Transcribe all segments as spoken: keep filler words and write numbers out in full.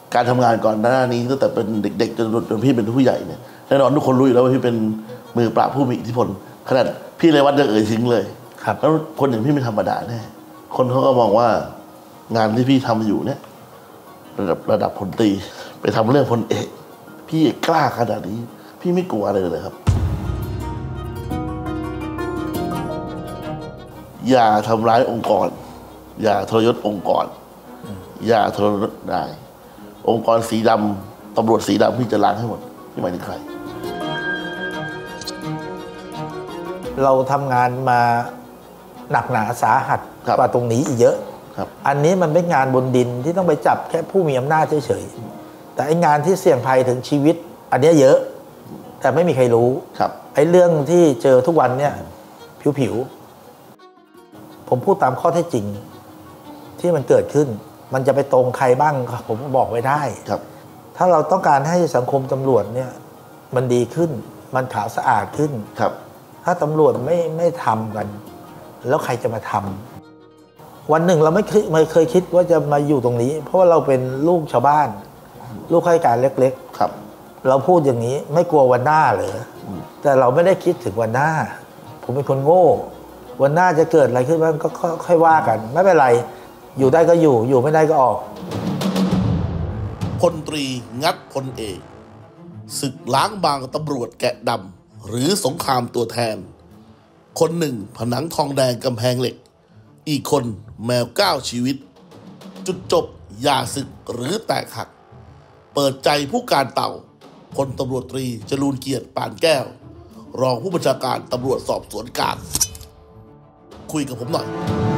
การทำงานก่อนหน้านี้ตั้งแต่เป็นเด็กๆจนจนพี่เป็นผู้ใหญ่เนี่ยแน่นอนทุกคนรู้อยู่แล้วว่าพี่เป็นมือปราบผู้มีอิทธิพลขนาดพี่เรวัตยังเอ่ยถึงเลยแล้วคนอย่างพี่ไม่ธรรมดาแน่คนเขาก็มองว่างานที่พี่ทำอยู่เนี่ยระดับระดับพลตรีไปทำเรื่องพลเอกพี่กล้าขนาดนี้พี่ไม่กลัวอะไรเลยครับอย่าทำร้ายองค์กรอย่าทรยศองค์กรอย่าทรยศนายองค์กรสีดำตำรวจสีดำพี่จะล้างให้หมดพี่หมายถึงใครเราทำงานมาหนักหนาสาหัสกว่าตรงนี้อีกเยอะอันนี้มันเป็นงานบนดินที่ต้องไปจับแค่ผู้มีอำนาจเฉยๆแต่ไอ้งานที่เสี่ยงภัยถึงชีวิตอันนี้เยอะแต่ไม่มีใครรู้ไอ้เรื่องที่เจอทุกวันเนี่ยผิวๆผมพูดตามข้อเท็จจริงที่มันเกิดขึ้นมันจะไปตรงใครบ้างผมบอกไว้ได้ถ้าเราต้องการให้สังคมตำรวจเนี่ยมันดีขึ้นมันขาวสะอาดขึ้นถ้าตำรวจไม่ไม่ทำกันแล้วใครจะมาทำวันหนึ่งเราไม่เคยไม่เคยคิดว่าจะมาอยู่ตรงนี้เพราะว่าเราเป็นลูกชาวบ้านลูกข้าราชการเล็กๆครับเราพูดอย่างนี้ไม่กลัววันหน้าเหรอแต่เราไม่ได้คิดถึงวันหน้าผมเป็นคนโง่วันหน้าจะเกิดอะไรขึ้นบ้างก็ค่อยว่ากันไม่เป็นไรอยู่ได้ก็อยู่อยู่ไม่ได้ก็ออกพลตรีงัดพลเอกศึกล้างบางตำรวจแกะดำหรือสงครามตัวแทนคนหนึ่งผนังทองแดงกำแพงเหล็กอีกคนแมวเก้าชีวิตจุดจบอย่าศึกหรือแตกหักเปิดใจผู้การเต่าพลตำรวจตรีจรูญเกียรติปานแก้วรองผู้บัญชาการตำรวจสอบสวนกลางคุยกับผมหน่อย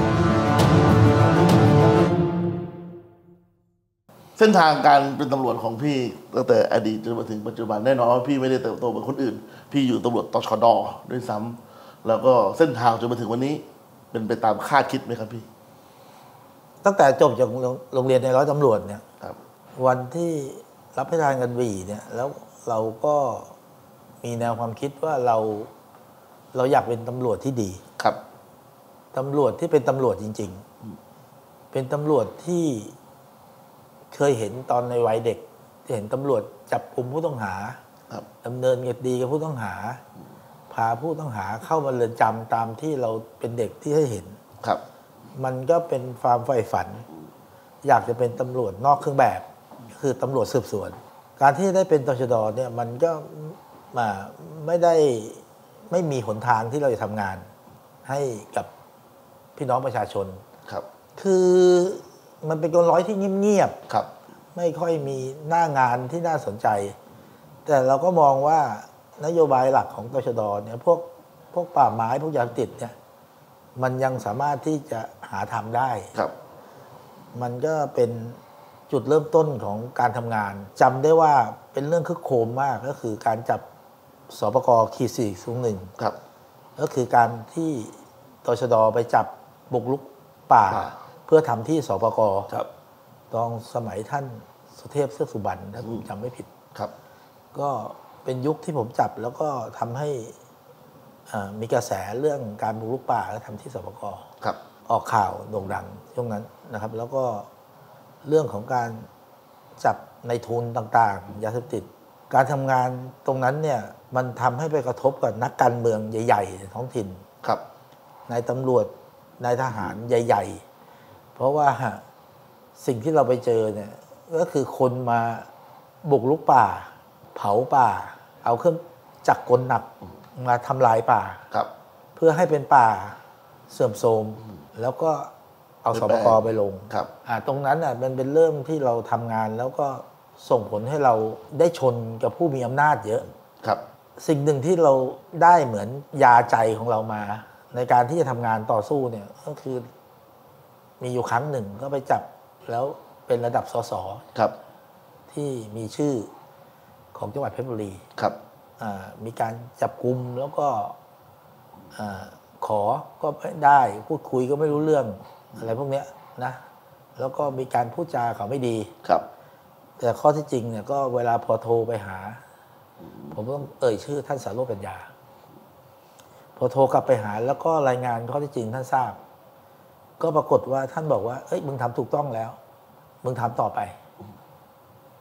เส้นทางการเป็นตำรวจของพี่ตั้งแต่อดีตจนมาถึงปัจจุบันแน่นอนว่าพี่ไม่ได้เติบโตเหมือนคนอื่นพี่อยู่ตำรวจตชด.ด้วยซ้ำแล้วก็เส้นทางจนมาถึงวันนี้เป็นไปตามคาดคิดไหมครับพี่ตั้งแต่จบจากโรงเรียนในร้อยตำรวจเนี่ยวันที่รับพระราชทานกันหวี่เนี่ยแล้วเราก็มีแนวความคิดว่าเราเราอยากเป็นตำรวจที่ดีครับตำรวจที่เป็นตำรวจจริงๆเป็นตำรวจที่เคยเห็นตอนในวัยเด็กเห็นตำรวจจับกลุ่มผู้ต้องหาดำเนินคดีกับผู้ต้องหาพาผู้ต้องหาเข้ามาเรือนจำตามที่เราเป็นเด็กที่ให้เห็นครับมันก็เป็นความใฝ่ฝันอยากจะเป็นตำรวจนอกเครื่องแบบคือตำรวจสืบสวนการที่ได้เป็นตชด.เนี่ยมันก็มาไม่ได้ไม่มีหนทางที่เราจะทำงานให้กับพี่น้องประชาชนครับคือมันเป็นกลร้อยที่เงียบๆครับไม่ค่อยมีหน้างานที่น่าสนใจแต่เราก็มองว่านโยบายหลักของตชด.เนี่ยพวกพวกป่าไม้พวกยาเสพติดเนี่ยมันยังสามารถที่จะหาทำได้ครับมันก็เป็นจุดเริ่มต้นของการทำงานจำได้ว่าเป็นเรื่องคึกโครมมากก็คือการจับสปก.ขีดสี่ศูนย์หนึ่งครับก็คือการที่ตชด.ไปจับบุกรุกป่าเพื่อทำที่สปก.ครับตอนสมัยท่านสุเทพเทือกสุบรรณถ้าผมจำไม่ผิดครับก็เป็นยุคที่ผมจับแล้วก็ทำให้มีกระแสเรื่องการบุกรุกป่าและทำที่สปก.ครับออกข่าวโด่งดังช่วงนั้นนะครับแล้วก็เรื่องของการจับในทุนต่างๆยาเสพติดการทำงานตรงนั้นเนี่ยมันทำให้ไปกระทบกับนักการเมืองใหญ่ๆในท้องถิ่นครับนายตำรวจนายทหารใหญ่ๆเพราะว่าสิ่งที่เราไปเจอเนี่ยก็คือคนมาบุกรุกป่าเผาป่าเอาเครื่องจักรกลหนักมาทำลายป่าครับเพื่อให้เป็นป่าเสื่อมโทรมแล้วก็เอาสปก.ไปลงครับตรงนั้นอ่ะมันเป็นเรื่องที่เราทำงานแล้วก็ส่งผลให้เราได้ชนกับผู้มีอำนาจเยอะครับสิ่งหนึ่งที่เราได้เหมือนยาใจของเรามาในการที่จะทำงานต่อสู้เนี่ยก็คือมีอยู่ครั้งหนึ่งก็ไปจับแล้วเป็นระดับสสครับที่มีชื่อของจังหวัดเพชรบุรีครับมีการจับกุมแล้วก็ขอก็ไม่ได้พูดคุยก็ไม่รู้เรื่องอะไรพวกนี้นะแล้วก็มีการพูดจาเขาไม่ดีครับแต่ข้อที่จริงเนี่ยก็เวลาพอโทรไปหาผมต้องเอ่ยชื่อท่านสารโรจน์ปัญญาพอโทรกลับไปหาแล้วก็รายงานข้อที่จริงท่านทราบก็ปรากฏว่าท่านบอกว่าเอ้ยมึงทำถูกต้องแล้วมึงทำต่อไป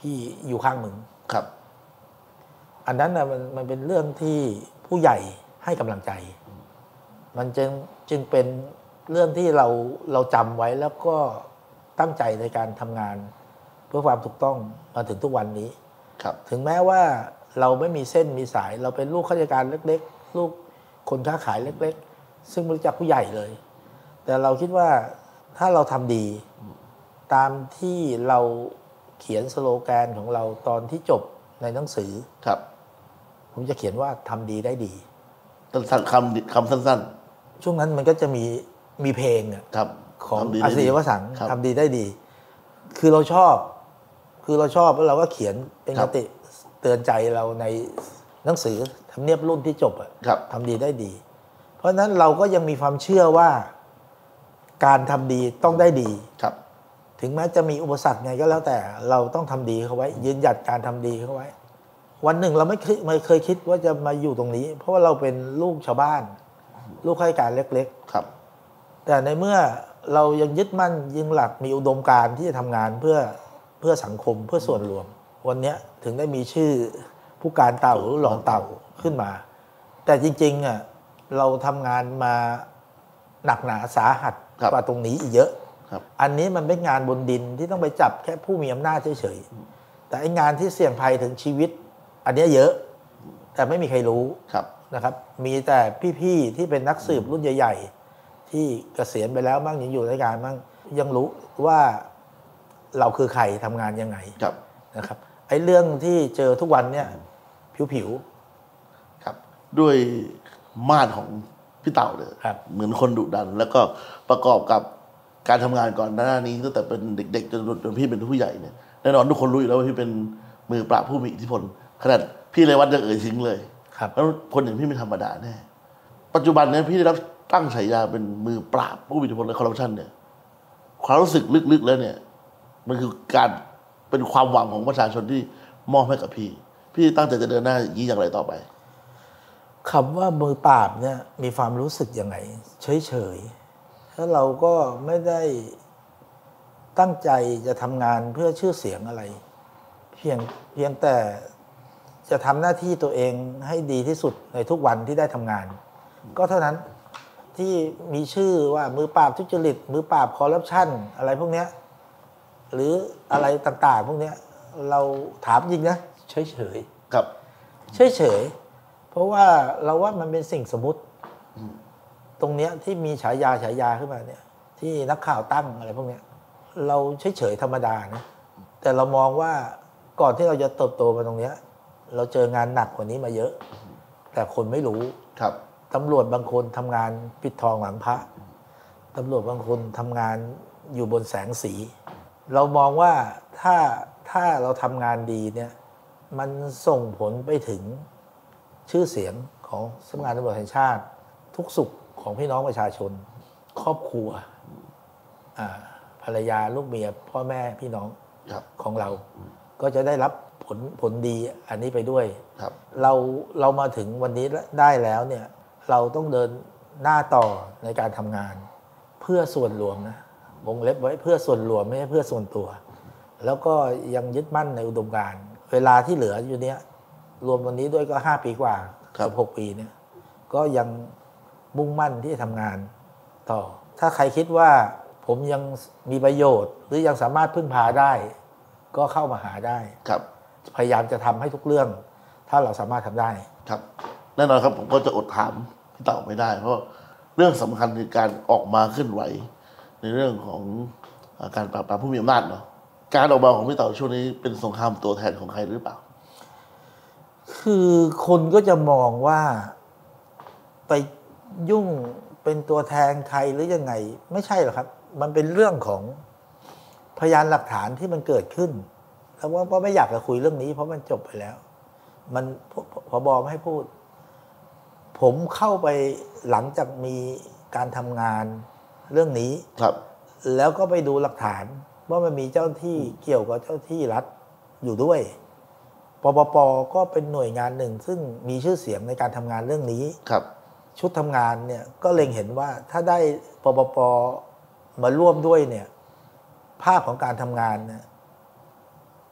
พี่อยู่ข้างมึงครับอันนั้นนะมันมันเป็นเรื่องที่ผู้ใหญ่ให้กำลังใจมันจึงจึงเป็นเรื่องที่เราเราจำไว้แล้วก็ตั้งใจในการทำงานเพื่อความถูกต้องมาถึงทุกวันนี้ถึงแม้ว่าเราไม่มีเส้นมีสายเราเป็นลูกข้าราชการเล็กๆลูกคนค้าขายเล็กๆซึ่งไม่รู้จักผู้ใหญ่เลยแต่เราคิดว่าถ้าเราทำดีตามที่เราเขียนสโลแกนของเราตอนที่จบในหนังสือครับผมจะเขียนว่าทำดีได้ดีสั้นๆคำคำสั้นๆช่วงนั้นมันก็จะมีมีเพลงของอาศิวสังทำดีได้ดีคือเราชอบคือเราชอบแล้วเราก็เขียนเป็นคติเตือนใจเราในหนังสือทำเนียบรุ่นที่จบอะทำดีได้ดีเพราะฉะนั้นเราก็ยังมีความเชื่อว่าการทำดีต้องได้ดีถึงแม้จะมีอุปสรรคไงก็แล้วแต่เราต้องทำดีเขาไว้ยืนหยัดการทำดีเขาไว้วันหนึ่งเราไม่เคยไม่เคยคิดว่าจะมาอยู่ตรงนี้เพราะว่าเราเป็นลูกชาวบ้านลูกข้าราชการเล็กๆครับแต่ในเมื่อเรายังยึดมั่นยึงหลักมีอุดมการณ์ที่จะทำงานเพื่อเพื่อสังคมเพื่อส่วนรวมวันนี้ถึงได้มีชื่อผู้การเต่าหรือรองเต่าขึ้นมาแต่จริงๆอ่ะเราทำงานมาหนักหนาสาหัสกว่าตรงนี้อีกเยอะอันนี้มันเป็นงานบนดินที่ต้องไปจับแค่ผู้มีอำนาจเฉยๆแต่ไอ้งานที่เสี่ยงภัยถึงชีวิตอันนี้เยอะแต่ไม่มีใครรู้นะครับมีแต่พี่ๆที่เป็นนักสืบรุ่นใหญ่ๆที่เกษียณไปแล้วมั่งยังอยู่ในการมั่งยังรู้ว่าเราคือใครทำงานยังไงนะครับไอ้เรื่องที่เจอทุกวันเนี่ยผิวๆครับด้วยมาตรของพี่เต่าเลยเหมือนคนดุดันแล้วก็ประกอบกับการทำงานก่อนหน้านี้ตั้งแต่เป็นเด็กๆจนจนพี่เป็นผู้ใหญ่เนี่ยแน่นอนทุกคนรู้อยู่แล้วว่าพี่เป็นมือปราบผู้มีอิทธิพลขนาดพี่เรวัตยังเอ่ยถึงเลยแล้วคนอย่างพี่ไม่ธรรมดาแน่ปัจจุบันนี้พี่ได้รับตั้งฉายาเป็นมือปราบผู้มีอิทธิพลและคอร์รัปชันเนี่ยความรู้สึกลึกๆแล้วเนี่ยมันคือการเป็นความหวังของประชาชนที่มอบให้กับพี่พี่ตั้งใจจะเดินหน้าอย่างนี้อย่างไรต่อไปคำว่ามือปราบเนี่ยมีความรู้สึกยังไงเฉยๆแล้วเราก็ไม่ได้ตั้งใจจะทำงานเพื่อชื่อเสียงอะไรเพียงเพียงแต่จะทำหน้าที่ตัวเองให้ดีที่สุดในทุกวันที่ได้ทำงานก็เท่านั้นที่มีชื่อว่ามือปราบทุจริตมือปราบคอร์รัปชันอะไรพวกนี้หรืออะไรต่างๆพวกนี้เราถามจริงนะเฉยๆครับเฉยๆเพราะว่าเราว่ามันเป็นสิ่งสมมุติตรงเนี้ยที่มีฉายาฉายาขึ้นมาเนี่ยที่นักข่าวตั้งอะไรพวกนี้เราเฉยๆธรรมดานะแต่เรามองว่าก่อนที่เราจะเติบโตมาตรงนี้เราเจองานหนักกว่านี้มาเยอะแต่คนไม่รู้ครับตำรวจบางคนทำงานปิดทองหลังพระตำรวจบางคนทำงานอยู่บนแสงสีเรามองว่าถ้าถ้าเราทำงานดีเนี่ยมันส่งผลไปถึงชื่อเสียงของสำนักงานตำรวจแห่งชาติทุกสุขของพี่น้องประชาชนครอบครัวภรรยาลูกเมียพ่อแม่พี่น้องของเราก็จะได้รับผลผลดีอันนี้ไปด้วยเราเรามาถึงวันนี้ได้แล้วเนี่ยเราต้องเดินหน้าต่อในการทำงานเพื่อส่วนรวมนะวงเล็บไว้เพื่อส่วนรวมไม่ใช่เพื่อส่วนตัวแล้วก็ยังยึดมั่นในอุดมการณ์เวลาที่เหลืออยู่เนี้ยรวมวันนี้ด้วยก็ห้าปีกว่ากับหกปีเนี่ยก็ยังมุ่งมั่นที่จะทำงานต่อถ้าใครคิดว่าผมยังมีประโยชน์หรือยังสามารถพึ่งพาได้ก็เข้ามาหาได้ครับพยายามจะทำให้ทุกเรื่องถ้าเราสามารถทำได้ครับแน่นอนครับผมก็จะอดถามพี่เต่าไม่ได้เพราะเรื่องสำคัญคือการออกมาเคลื่อนไหวในเรื่องของการปราบปรามผู้มีอำนาจเนาะการออกมาของพี่เต่าช่วงนี้เป็นสงครามตัวแทนของใครหรือเปล่าคือคนก็จะมองว่าไปยุ่งเป็นตัวแทนใครหรือยังไงไม่ใช่หรอกครับมันเป็นเรื่องของพยานหลักฐานที่มันเกิดขึ้นแล้วว่าไม่อยากจะคุยเรื่องนี้เพราะมันจบไปแล้วมันผบ.ไม่ให้พูดผมเข้าไปหลังจากมีการทำงานเรื่องนี้ครับแล้วก็ไปดูหลักฐานว่ามันมีเจ้าที่เกี่ยวกับเจ้าที่รัฐอยู่ด้วยปปป.ก็เป็นหน่วยงานหนึ่งซึ่งมีชื่อเสียงในการทำงานเรื่องนี้ครับชุดทำงานเนี่ยก็เล็งเห็นว่าถ้าได้ปปป.มาร่วมด้วยเนี่ยภาพของการทำงานเนี่ย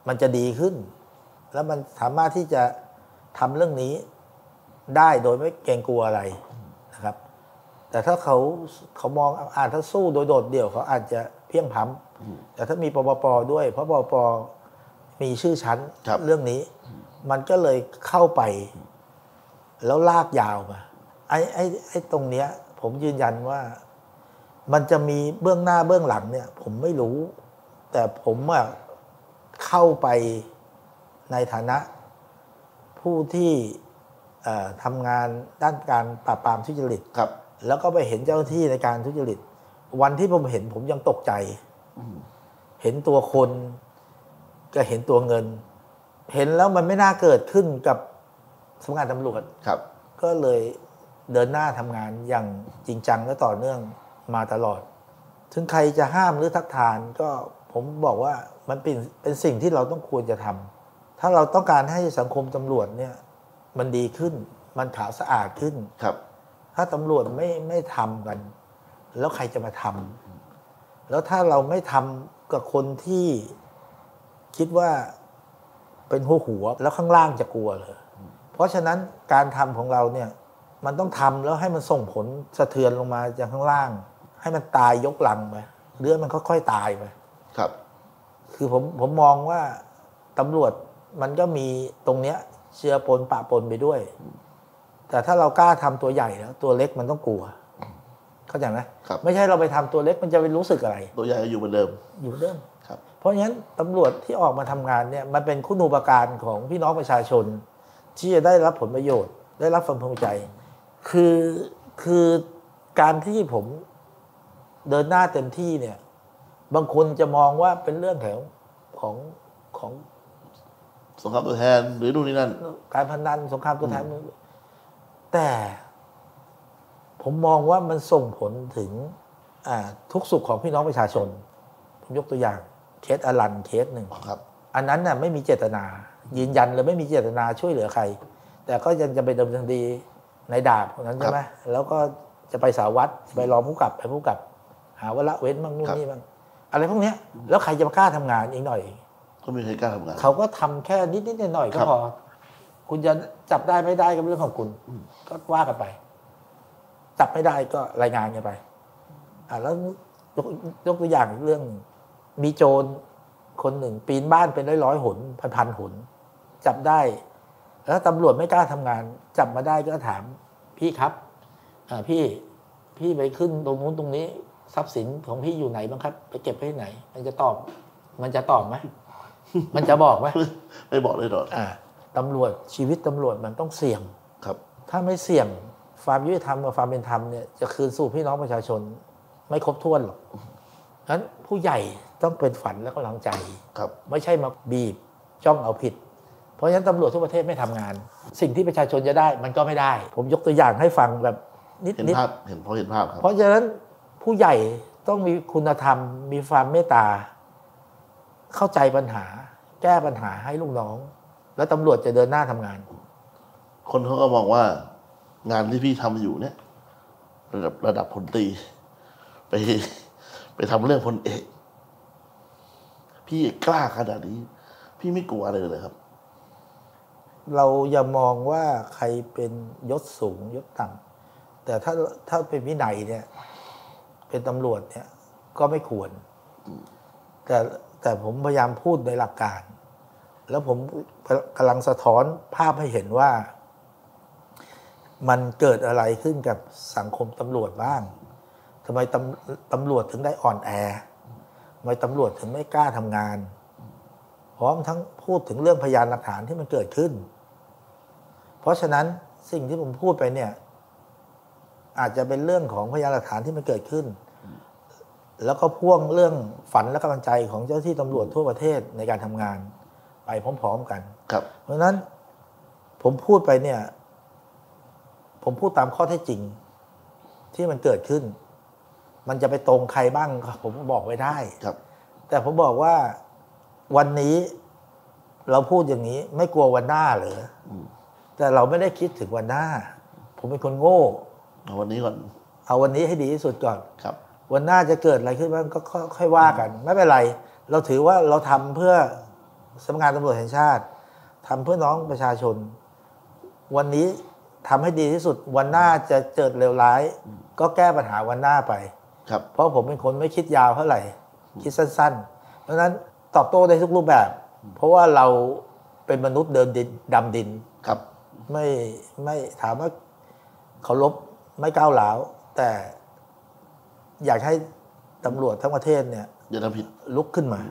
มันจะดีขึ้น แล้วมันสามารถที่จะทำเรื่องนี้ได้โดยไม่เกรงกลัวอะไรนะครับแต่ถ้าเขาเขามองอาจถ้าสู้โดยโดดเดี่ยวเขาอาจจะเพี้ยงพล้ำแต่ถ้ามีปปปด้วยเพราะปปปมีชื่อชั้นเรื่องนี้มันก็เลยเข้าไปแล้วลากยาวมาไอ้ไอ้ไอ้ตรงเนี้ยผมยืนยันว่ามันจะมีเบื้องหน้าเบื้องหลังเนี่ยผมไม่รู้แต่ผมอะเข้าไปในฐานะผู้ที่ทำงานด้านการปราบปรามทุจริตครับแล้วก็ไปเห็นเจ้าหน้าที่ในการทุจริตวันที่ผมเห็นผมยังตกใจเห็นตัวคนก็เห็นตัวเงินเห็นแล้วมันไม่น่าเกิดขึ้นกับสำนักงานตำรวจครับก็เลยเดินหน้าทำงานอย่างจริงจังและต่อเนื่องมาตลอดถึงใครจะห้ามหรือทักทานก็ผมบอกว่ามันเป็นเป็นสิ่งที่เราต้องควรจะทำถ้าเราต้องการให้สังคมตำรวจเนี่ยมันดีขึ้นมันขาวสะอาดขึ้นครับถ้าตำรวจไม่ไม่ทำกันแล้วใครจะมาทำแล้วถ้าเราไม่ทำกับคนที่คิดว่าเป็นหัวหัวแล้วข้างล่างจะกลัวเลยเพราะฉะนั้นการทำของเราเนี่ยมันต้องทำแล้วให้มันส่งผลสะเทือนลงมาจากข้างล่างให้มันตายยกลังไปเรื่องมันค่อยๆตายไปครับคือผมผมมองว่าตำรวจมันก็มีตรงเนี้ยเชื้อปนปะปนไปด้วยแต่ถ้าเรากล้าทำตัวใหญ่แล้วตัวเล็กมันต้องกลัวเข้าใจไหมไม่ใช่เราไปทำตัวเล็กมันจะไปรู้สึกอะไรตัวใหญ่อยู่เหมือนเดิมอยู่เหมือนเดิมครับเพราะฉะนั้นตำรวจที่ออกมาทำงานเนี่ยมันเป็นคุณูปการของพี่น้องประชาชนที่จะได้รับผลประโยชน์ได้รับความภูมิใจคือคือการที่ผมเดินหน้าเต็มที่เนี่ยบางคนจะมองว่าเป็นเรื่องแถวของของสงครามตัวแทนหรือนู่นนี่นั่นการพนันสงครามตัวแทนแต่ผมมองว่ามันส่งผลถึงทุกสุขของพี่น้องประชาชนผมยกตัวอย่างเคสอลันเคสหนึ่งครับอันนั้นน่ะไม่มีเจตนายืนยันเลยไม่มีเจตนาช่วยเหลือใครแต่ก็ยังจะไปดำเนินคดีในดาบคนนั้นใช่ไหมแล้วก็จะไปสารวัตรไปรองผู้กับไปผู้กับหาว่าละเว้นบ้างนู่นนี่บ้างอะไรพวกนี้แล้วใครจะมากล้าทำงานอีกหน่อยก็ไม่ใครกล้าทำงานเขาก็ทำแค่นิดนิดหน่อยก็พอคุณจะจับได้ไม่ได้ก็เป็นเรื่องของคุณก็ว่ากันไปจับไม่ได้ก็รายงานกันไปอ่าแล้วยกยกตัวอย่างเรื่องมีโจรคนหนึ่งปีนบ้านเป็นร้อยร้อยหนพันพันหนจับได้แล้วตำรวจไม่กล้าทำงานจับมาได้ก็ถามพี่ครับอ่าพี่พี่ไปขึ้นตรงนู้นตรงนี้ทรัพย์สินของพี่อยู่ไหนบ้างครับไปเก็บไว้ไหนมันจะตอบมันจะตอบไหมมันจะบอกไหมไม่บอกเลยหรอกอ่าตำรวจชีวิตตำรวจมันต้องเสี่ยงครับถ้าไม่เสี่ยงความยุติธรรมกับความเป็นธรรมเนี่ยจะคืนสู่พี่น้องประชาชนไม่ครบถ้วนหรอกงั้นผู้ใหญ่ต้องเป็นฝันและกำลังใจครับไม่ใช่มาบีบจ้องเอาผิดเพราะฉะนั้นตำรวจทุกประเทศไม่ทำงานสิ่งที่ประชาชนจะได้มันก็ไม่ได้ผมยกตัวอย่างให้ฟังแบบนิดเห็นภาพเห็นพอเห็นภาพครับเพราะฉะนั้นผู้ใหญ่ต้องมีคุณธรรมมีความเมตตาเข้าใจปัญหาแก้ปัญหาให้ลูกน้องแล้วตำรวจจะเดินหน้าทำงานคนเขาก็มองว่างานที่พี่ทำอยู่เนี่ยระดับระดับพลตรีไปไปทำเรื่องพลเอกพี่กล้าขนาดนี้พี่ไม่กลัวอะไรเลยครับเราอย่ามองว่าใครเป็นยศสูงยศต่ำแต่ถ้าถ้าเป็นวินัยเนี่ยเป็นตำรวจเนี่ยก็ไม่ควรแต่แต่ผมพยายามพูดในหลักการแล้วผมกำลังสะท้อนภาพให้เห็นว่ามันเกิดอะไรขึ้นกับสังคมตำรวจบ้างทำไมตำตำรวจถึงได้อ่อนแอทำไมตำรวจถึงไม่กล้าทำงานพร้อมทั้งพูดถึงเรื่องพยานหลักฐานที่มันเกิดขึ้นเพราะฉะนั้นสิ่งที่ผมพูดไปเนี่ยอาจจะเป็นเรื่องของพยานหลักฐานที่มันเกิดขึ้นแล้วก็พ่วงเรื่องฝันและกำลังใจของเจ้าหน้าที่ตำรวจทั่วประเทศในการทำงานไปพร้อมๆกันครับเพราะฉะนั้นผมพูดไปเนี่ยผมพูดตามข้อเท็จจริงที่มันเกิดขึ้นมันจะไปตรงใครบ้างผมบอกไม่ได้ครับแต่ผมบอกว่าวันนี้เราพูดอย่างนี้ไม่กลัววันหน้าเหรอแต่เราไม่ได้คิดถึงวันหน้าผมเป็นคนโง่เอาวันนี้ก่อนเอาวันนี้ให้ดีที่สุดก่อนครับวันหน้าจะเกิดอะไรขึ้นบ้างก็ค่อยว่ากันไม่เป็นไรเราถือว่าเราทำเพื่อสำนักงานตำรวจแห่งชาติทำเพื่อน้องประชาชนวันนี้ทำให้ดีที่สุดวันหน้าจะเกิดเลวร้ายก็แก้ปัญหาวันหน้าไปครับเพราะผมเป็นคนไม่คิดยาวเท่าไหร่คิดสั้นๆเพราะฉะนั้นตอบโต้ได้ทุกรูปแบบเพราะว่าเราเป็นมนุษย์เดินดินดำดินครับไม่ไม่ถามว่าเคารพไม่ก้าวร้าวแต่อยากให้ตำรวจทั้งประเทศเนี่ยอย่าทำผิดลุกขึ้นมา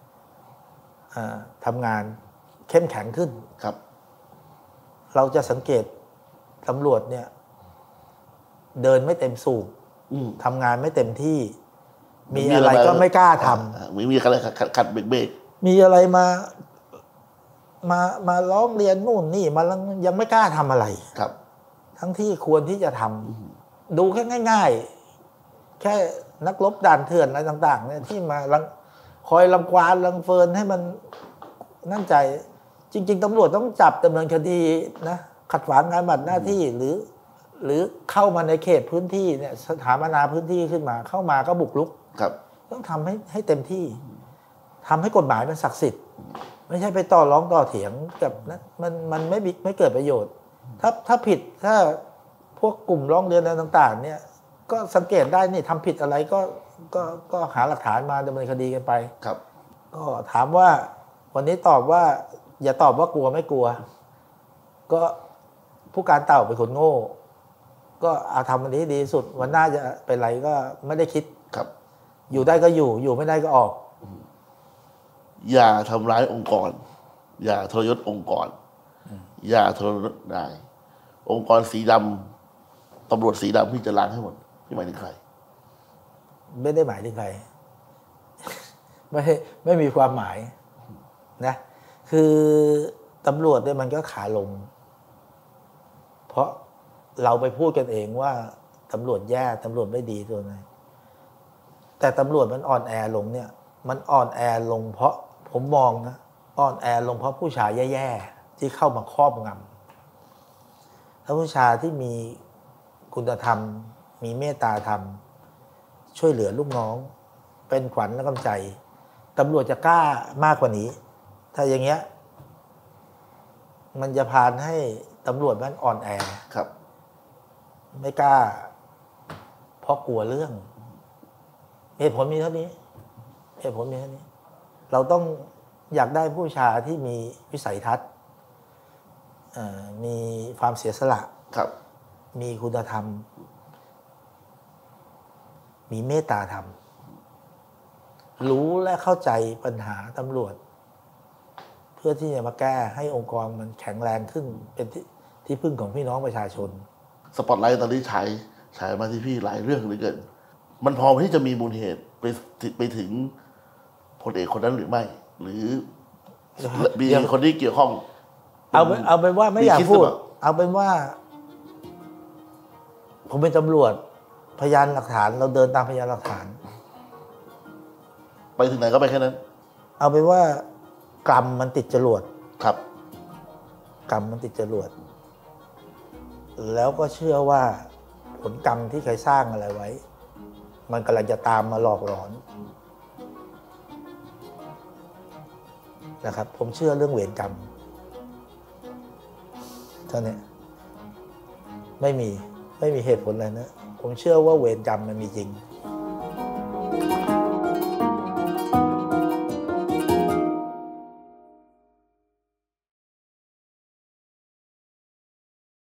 ทำงานเข้มแข็งขึ้นครับเราจะสังเกตตำรวจเนี่ยเดินไม่เต็มสูบทำงานไม่เต็มที่มีอะไรก็ไม่กล้าทำมีมีอะไรขัดเบรกเบรกมีอะไรมามามาร้องเรียนนู่นนี่มายังไม่กล้าทำอะไรครับทั้งที่ควรที่จะทำดูแค่ง่ายๆแค่นักรบด่านเถื่อนอะไรต่างๆเนี่ยที่มาคอยรังควานรังเฟินให้มันนั่นใจจริงๆตำรวจต้องจับดำเนินคดีนะขัดขวางการปฏิบัติหน้าที่หรือหรือเข้ามาในเขตพื้นที่เนี่ยสถาปนาพื้นที่ขึ้นมาเข้ามาก็บุกรุกครับต้องทำให้ให้เต็มที่ทำให้กฎหมายมันศักดิ์สิทธิ์ไม่ใช่ไปต่อร้องต่อเถียงกับนะมันมันไม่ไม่เกิดประโยชน์ถ้าถ้าผิดถ้าพวกกลุ่มร้องเรียนอะไรต่างๆเนี่ยก็สังเกตได้นี่ทำผิดอะไรก็ก็ก็หาหลักฐานมาดำเนินคดีกันไปครับก็ถามว่าวันนี้ตอบว่าอย่าตอบว่ากลัวไม่กลัวก็ผู้การเต่าเป็นคนโง่ก็เอาทำวันนี้ดีสุดวันหน้าจะเป็นไรก็ไม่ได้คิดครับอยู่ได้ก็อยู่อยู่ไม่ได้ก็ออกอย่าทำร้ายองค์กรอย่าทรยศองค์กรอย่าทรยศนายองค์กรสีดำตำรวจสีดำที่จะล้างให้หมดที่หมายถึงใครไม่ได้หมายถึงใครไม่ไม่มีความหมายนะคือตำรวจเนี่ยมันก็ขาลงเพราะเราไปพูดกันเองว่าตำรวจแย่ตำรวจไม่ดีตัวไหนแต่ตำรวจมันอ่อนแอลงเนี่ยมันอ่อนแอลงเพราะผมมองนะอ่อนแอลงเพราะผู้ชายแย่ๆที่เข้ามาครอบงำถ้าผู้ชายที่มีคุณธรรมมีเมตตาธรรมช่วยเหลือลูกน้องเป็นขวัญและกำลังใจตำรวจจะกล้ามากกว่านี้ถ้าอย่างเงี้ยมันจะพาให้ตำรวจมันอ่อนแอครับไม่กล้าเพราะกลัวเรื่องเหตุผลมีเท่านี้เหตุผลมีเท่านี้เราต้องอยากได้ผู้ชายที่มีวิสัยทัศน์มีความเสียสละครับมีคุณธรรมมีเมตตาธรรมรู้และเข้าใจปัญหาตำรวจเพื่อที่จะมาแก้ให้องค์กรมันแข็งแรงขึ้นเป็นที่ที่พึ่งของพี่น้องประชาชนสปอตไลท์ตอนนี้ฉายฉายมาที่พี่หลายเรื่องเหลือเกินมันพอที่จะมีมูลเหตุไปไปถึงพลเอกคนนั้นหรือไม่หรือมีคนที่เกี่ยวข้องเอาเป็นเอาเป็นว่าไม่อยากพูดเอาเป็นว่าผมเป็นตำรวจพยานหลักฐานเราเดินตามพยานหลักฐานไปถึงไหนก็ไปแค่นั้นเอาเป็นว่ากรรมมันติดจรวดครับกรรมมันติดจรวดแล้วก็เชื่อว่าผลกรรมที่เคยสร้างอะไรไว้มันกำลังจะตามมาหลอกหลอนนะครับผมเชื่อเรื่องเวรกรรมเท่านี้ไม่มีไม่มีเหตุผลอะไรนะผมเชื่อว่าเวรกรรมมันมีจริง